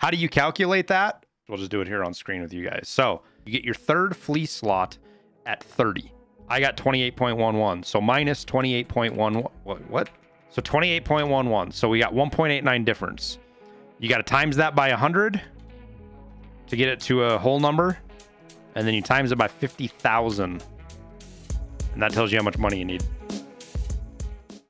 How do you calculate that? We'll just do it here on screen with you guys. So you get your third Flea slot at 30. I got 28.11. So minus 28.11. What? So 28.11. So we got 1.89 difference. You got to times that by 100 to get it to a whole number. And then you times it by 50,000. And that tells you how much money you need.